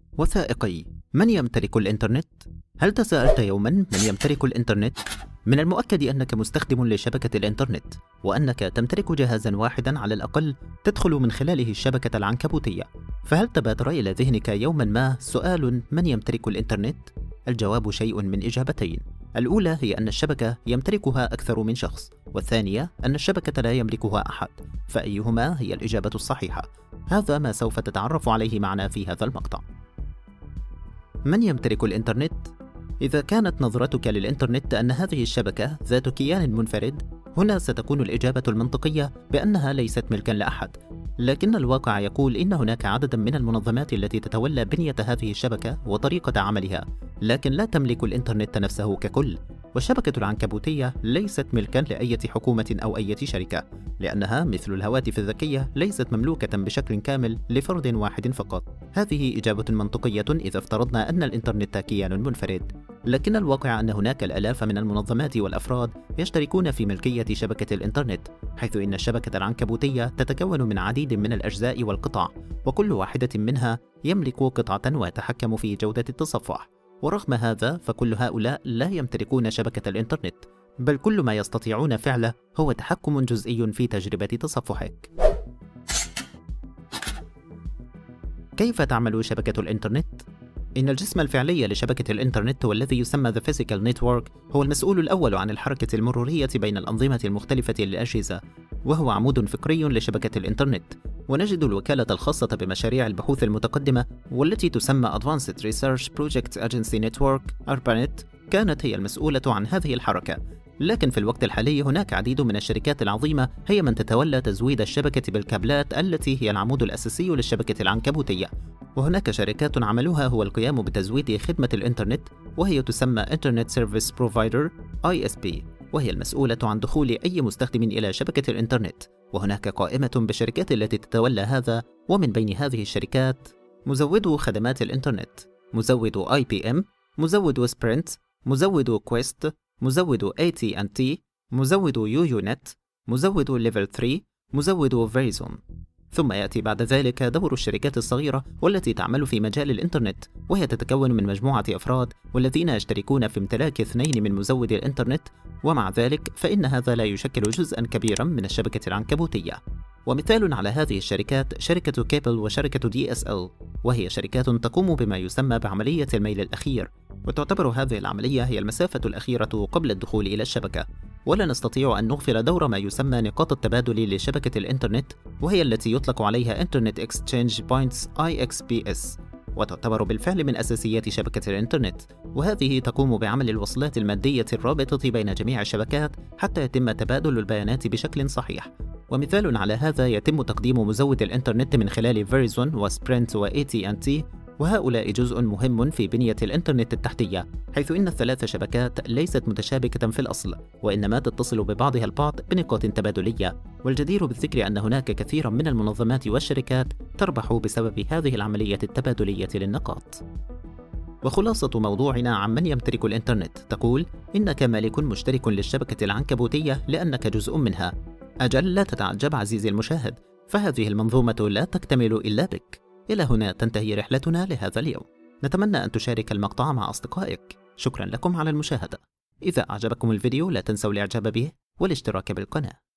وثائقي: من يمتلك الإنترنت؟ هل تساءلت يوما من يمتلك الإنترنت؟ من المؤكد أنك مستخدم لشبكة الإنترنت، وأنك تمتلك جهازا واحدا على الأقل تدخل من خلاله الشبكة العنكبوتية. فهل تبادر إلى ذهنك يوما ما سؤال: من يمتلك الإنترنت؟ الجواب شيء من إجابتين. الأولى هي أن الشبكة يمتلكها أكثر من شخص، والثانية أن الشبكة لا يملكها أحد. فأيهما هي الإجابة الصحيحة؟ هذا ما سوف تتعرف عليه معنا في هذا المقطع. من يمتلك الإنترنت؟ إذا كانت نظرتك للإنترنت أن هذه الشبكة ذات كيان منفرد، هنا ستكون الإجابة المنطقية بأنها ليست ملكاً لأحد. لكن الواقع يقول إن هناك عدداً من المنظمات التي تتولى بنية هذه الشبكة وطريقة عملها، لكن لا تملك الإنترنت نفسه ككل. والشبكة العنكبوتية ليست ملكاً لأي حكومة أو أي شركة، لأنها مثل الهواتف الذكية ليست مملوكة بشكل كامل لفرد واحد فقط. هذه إجابة منطقية إذا افترضنا أن الإنترنت كيان منفرد، لكن الواقع أن هناك الآلاف من المنظمات والأفراد يشتركون في ملكية شبكة الإنترنت، حيث إن الشبكة العنكبوتية تتكون من عديد من الأجزاء والقطع، وكل واحدة منها يملك قطعة ويتحكم في جودة التصفح. ورغم هذا فكل هؤلاء لا يمتلكون شبكة الإنترنت، بل كل ما يستطيعون فعله هو تحكم جزئي في تجربة تصفحك. كيف تعمل شبكة الإنترنت؟ إن الجسم الفعلي لشبكة الإنترنت والذي يسمى The Physical Network هو المسؤول الأول عن الحركة المرورية بين الأنظمة المختلفة للأجهزة، وهو عمود فقري لشبكة الإنترنت. ونجد الوكالة الخاصة بمشاريع البحوث المتقدمة والتي تسمى Advanced Research Project Agency Network ARPANET كانت هي المسؤولة عن هذه الحركة. لكن في الوقت الحالي هناك عديد من الشركات العظيمة هي من تتولى تزويد الشبكة بالكابلات التي هي العمود الأساسي للشبكة العنكبوتية. وهناك شركات عملها هو القيام بتزويد خدمة الإنترنت، وهي تسمى Internet Service Provider ISP، وهي المسؤولة عن دخول أي مستخدم إلى شبكة الإنترنت. وهناك قائمة بالشركات التي تتولى هذا، ومن بين هذه الشركات مزود خدمات الإنترنت، مزود IBM، مزود سبرنت، مزود كويست، مزود AT&T، مزود يويونت، مزود ليفل 3، مزود فيريزون. ثم يأتي بعد ذلك دور الشركات الصغيرة والتي تعمل في مجال الإنترنت، وهي تتكون من مجموعة أفراد والذين يشتركون في امتلاك 2 من مزودي الإنترنت، ومع ذلك فإن هذا لا يشكل جزءاً كبيراً من الشبكة العنكبوتية. ومثال على هذه الشركات شركة كيبل وشركة DSL، وهي شركات تقوم بما يسمى بعملية الميل الأخير، وتعتبر هذه العملية هي المسافة الأخيرة قبل الدخول إلى الشبكة. ولا نستطيع أن نغفل دور ما يسمى نقاط التبادل لشبكة الإنترنت، وهي التي يطلق عليها Internet Exchange Points IXPS، وتعتبر بالفعل من أساسيات شبكة الإنترنت. وهذه تقوم بعمل الوصلات المادية الرابطة بين جميع الشبكات حتى يتم تبادل البيانات بشكل صحيح. ومثال على هذا يتم تقديم مزود الإنترنت من خلال فيريزون وسبرنت وAT&T، وهؤلاء جزء مهم في بنية الإنترنت التحتية، حيث إن ال3 شبكات ليست متشابكة في الأصل، وإنما تتصل ببعضها البعض بنقاط تبادلية. والجدير بالذكر أن هناك كثيرا من المنظمات والشركات تربح بسبب هذه العملية التبادلية للنقاط. وخلاصة موضوعنا عن من يمتلك الإنترنت تقول: إنك مالك مشترك للشبكة العنكبوتية لأنك جزء منها. أجل لا تتعجب عزيزي المشاهد، فهذه المنظومة لا تكتمل إلا بك. إلى هنا تنتهي رحلتنا لهذا اليوم. نتمنى أن تشارك المقطع مع أصدقائك. شكرا لكم على المشاهدة. إذا أعجبكم الفيديو لا تنسوا الإعجاب به والاشتراك بالقناة.